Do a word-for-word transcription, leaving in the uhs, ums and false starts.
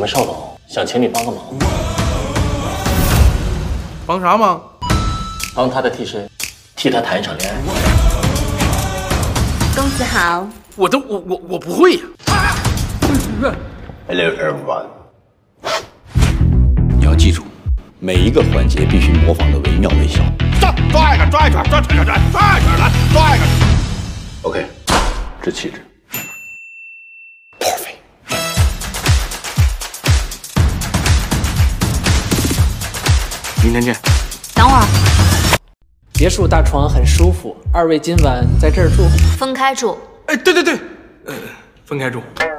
少龙想请你帮个忙。 帮啥忙？ 帮他的替身，替他谈一场恋爱。 公子好。 我都我我我不会呀。 Hello everyone。 你要记住，每一个环节必须模仿的惟妙惟肖。 抓抓一个，抓一个，抓抓抓抓抓一个来，抓一个。 OK， 这气质。Perfect。 明天见。 等会儿。 别墅大床很舒服，二位今晚在这儿住？ 分开住。 哎，对对对，呃，分开住。